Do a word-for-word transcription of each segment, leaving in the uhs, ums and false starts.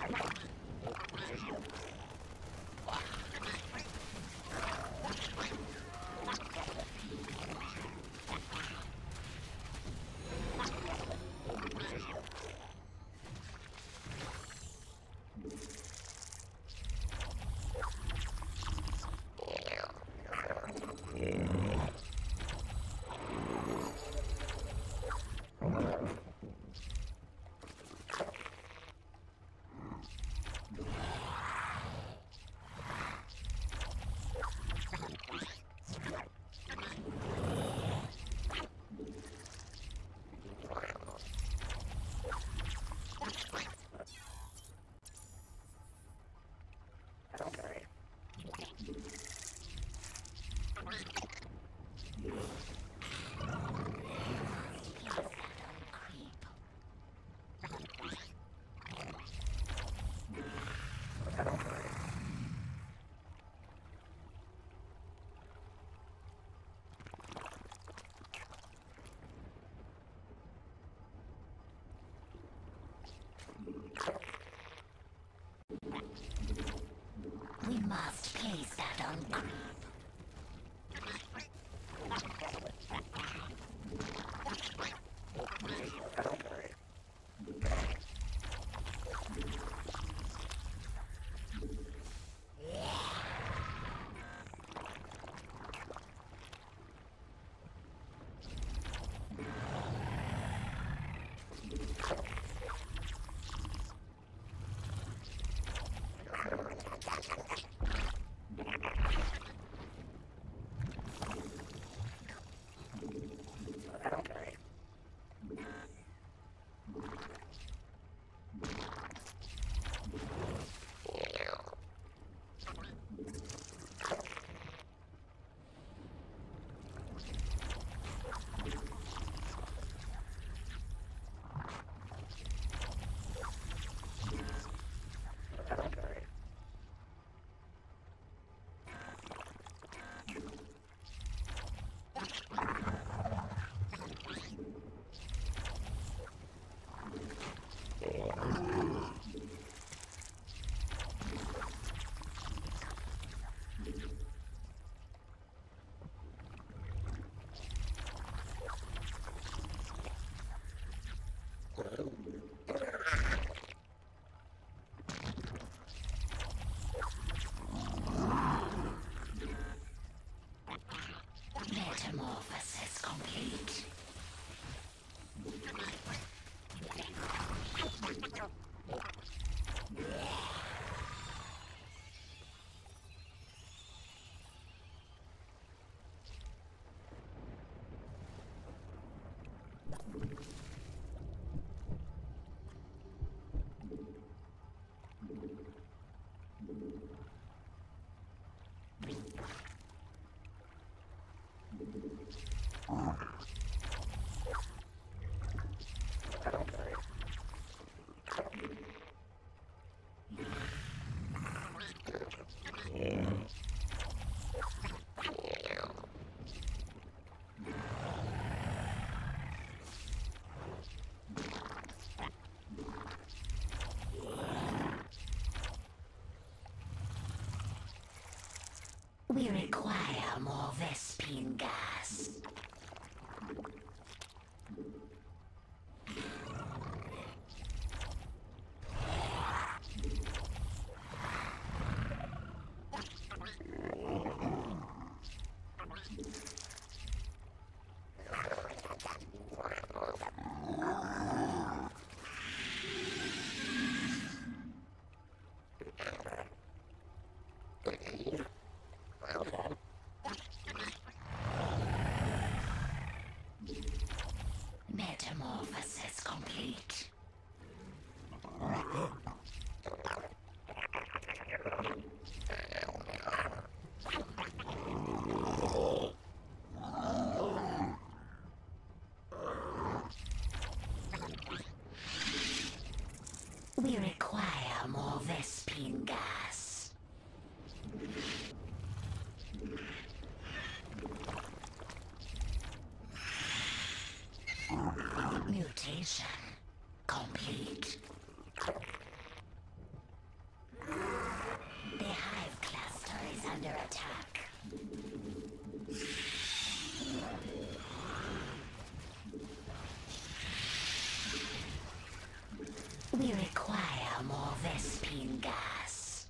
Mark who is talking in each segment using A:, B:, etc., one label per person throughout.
A: We must place that on creep. Metamorphosis complete. We require more Vespine gas. Metamorphosis complete. We require more Vespine gas. Mutation complete. Vespine gas.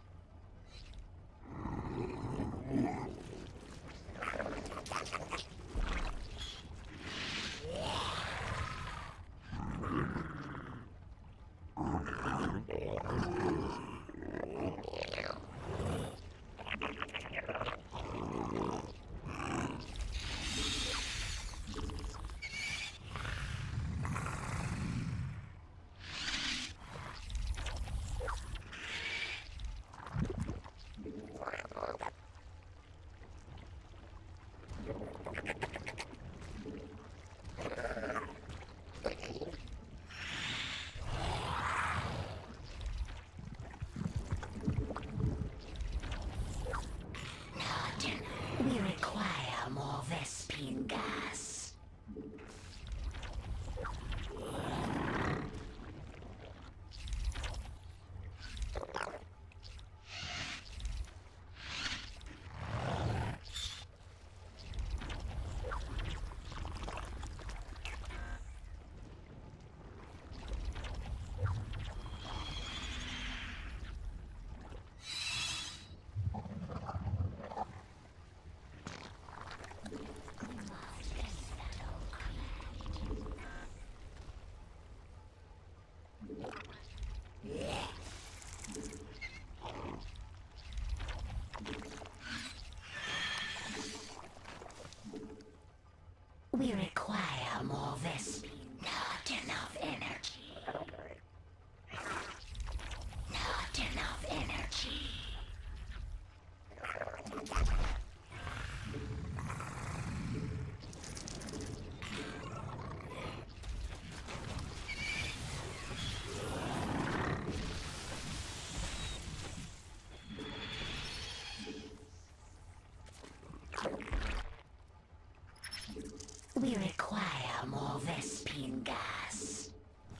A: We require more Vespine gas. We require more Vespine. Not enough energy. Not enough energy. We require more Vespine gas.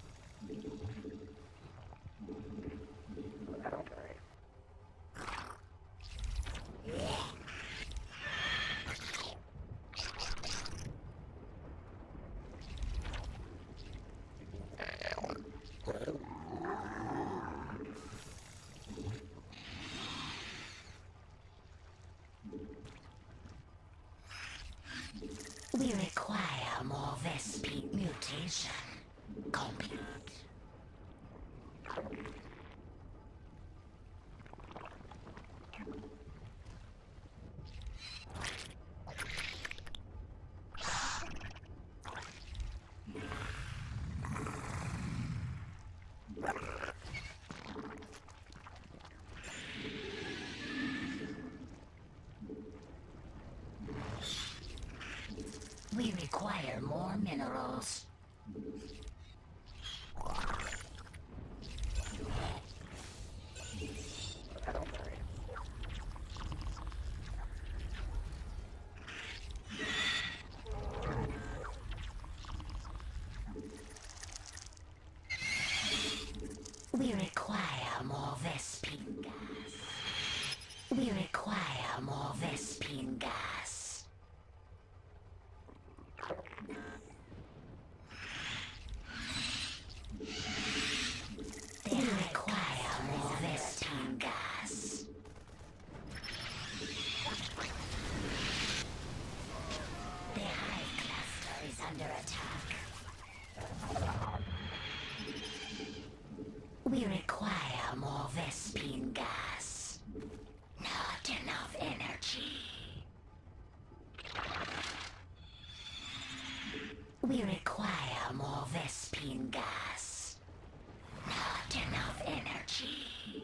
A: We require more Vespine mutation. Complete. We require more minerals. We require more Vespine gas. We require more Vespine gas. They require more Vespine gas. The hive cluster is under attack. We require more Vespine gas. Not enough energy. We require more Vespine gas. Not enough energy.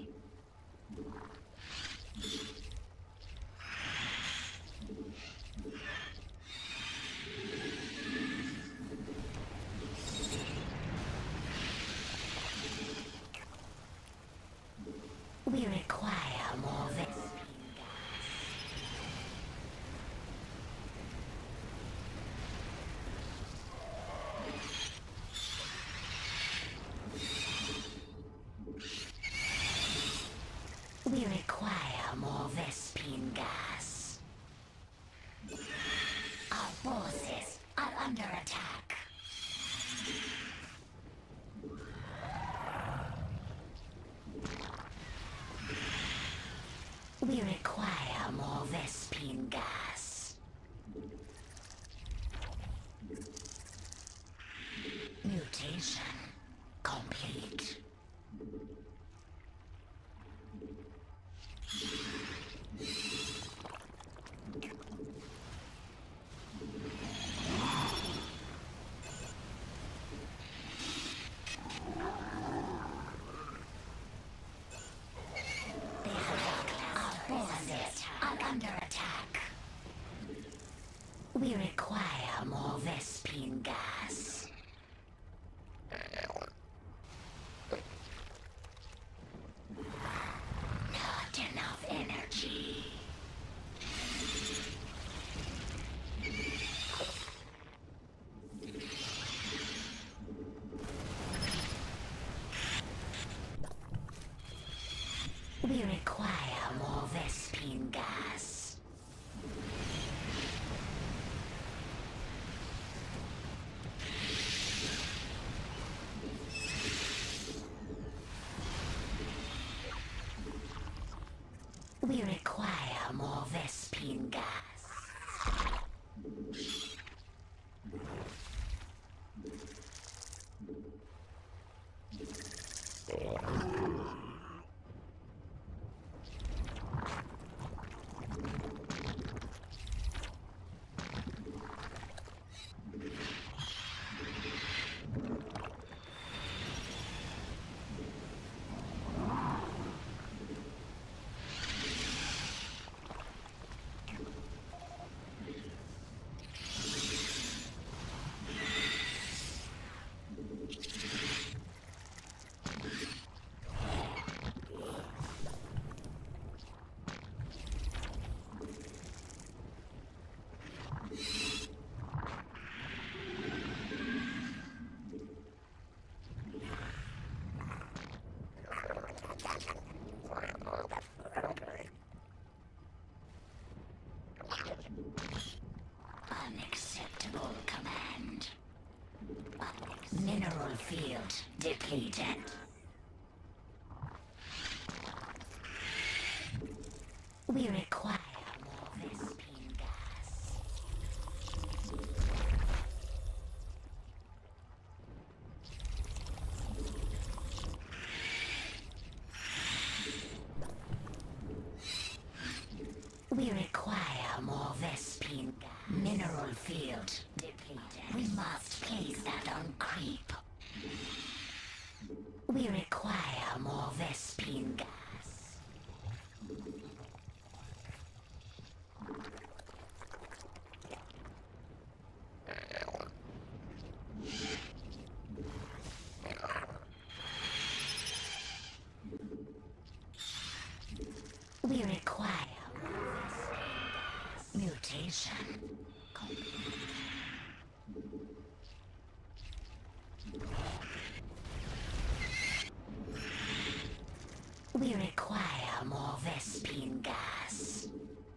A: We require more Vespine gas. We require more Vespine gas. Our forces are under attack. We require more Vespine gas. Mutation complete. We require more Vespine gas. Not enough energy. We require more Vespine gas. We require more Vespine gas. Unacceptable command. Mineral field depleted. We require more Vespine gas. We require more Vespine gas. Mineral field depleted. We must place that on creep. We require more Vespine gas. We require more Vespine gas. Mutation complete. We require more Vespine gas.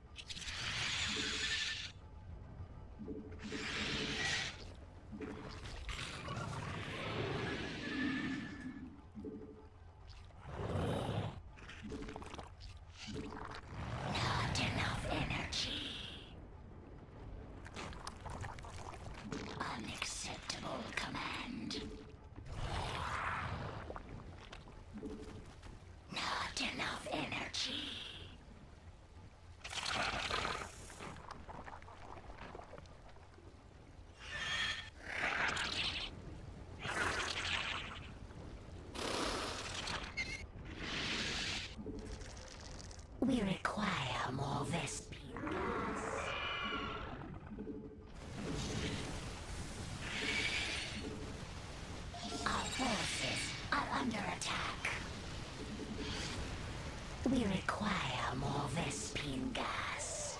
A: Not enough energy. Unacceptable command. Not enough energy. We require more Vespine gas. Our forces are under attack. We require more Vespine gas.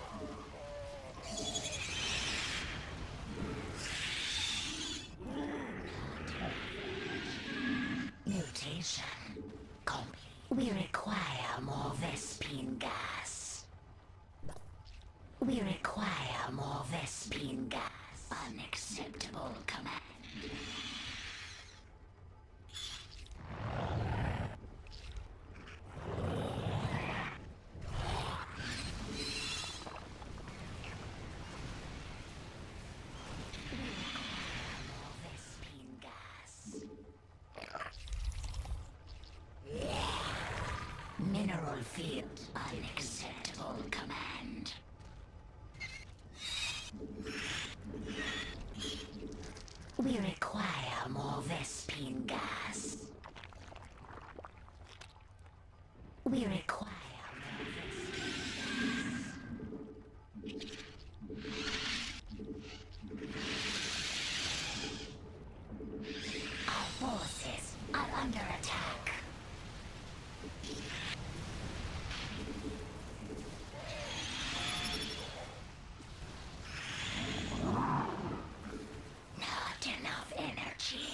A: Mutation complete. We require more Vespine gas. We require more Vespine gas. Unacceptable command. Mineral field. Unacceptable command. We require more Vespine gas. We require more Vespine gas. Our forces are under attack. Not enough energy.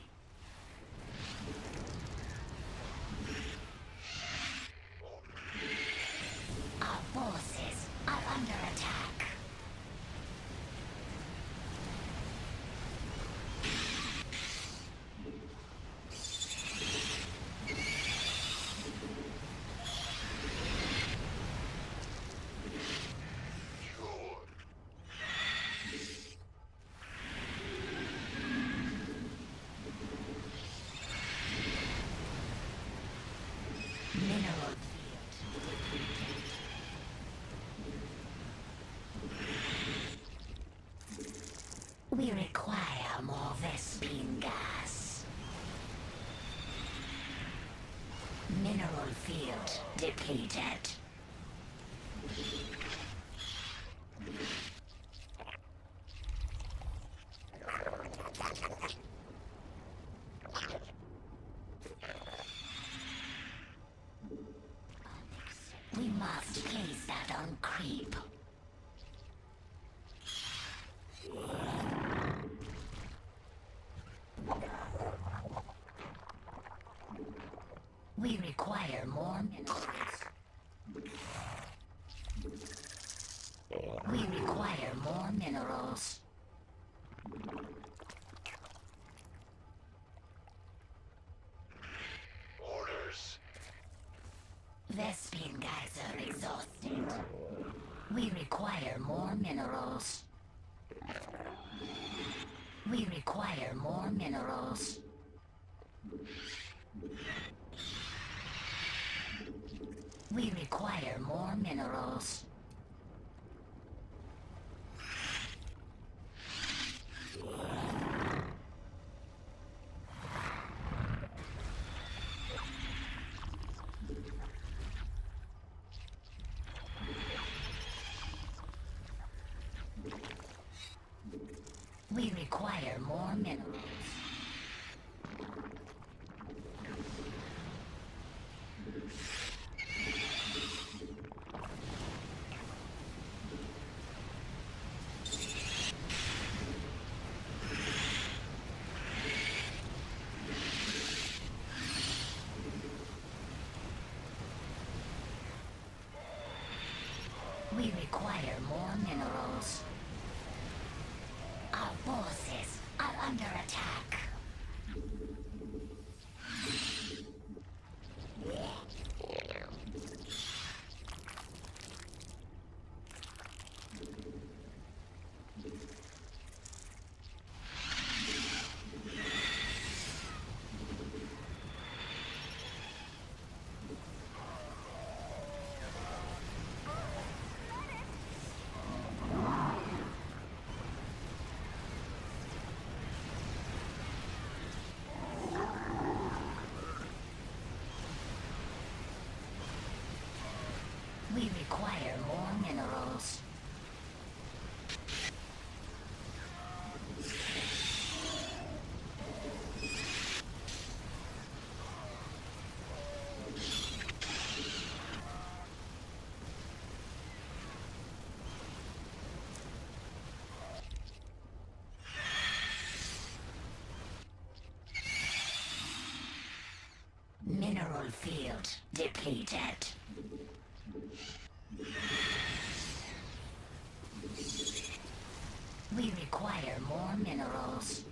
A: Our forces are under attack. Mineral field. We require more Vespine gas. Mineral field depleted. We must place that on creep. We require more minerals. We require more minerals.
B: Orders.
A: Vespine guys are exhausted. We require more minerals. We require more minerals. We require more minerals. We require more minerals. We require more minerals. Our forces are under attack. We require more minerals. Mineral field depleted. We require more minerals.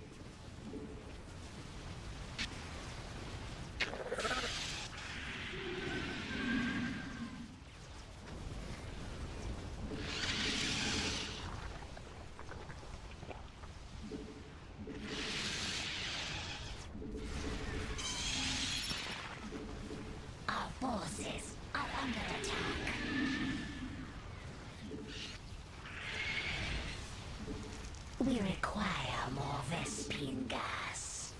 A: Our forces are under attack. We require more Vespine gas.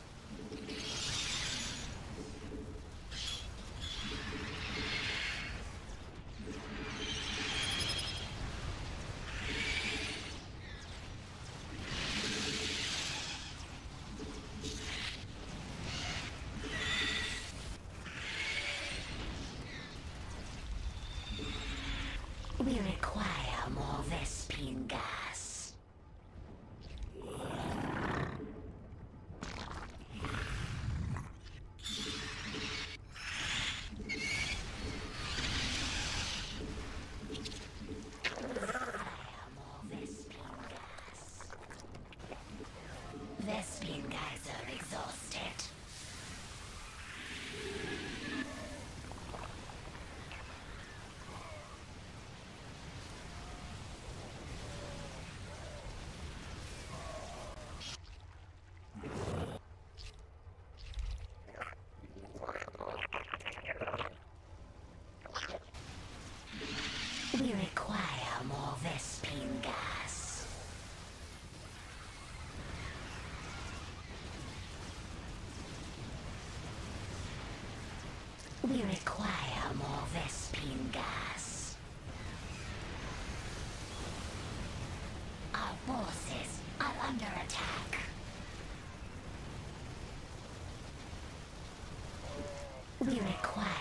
A: We require more Vespine gas. Vespine guys are exhausted. We require more Vespine gas. We require more Vespine gas. Our forces are under attack. We require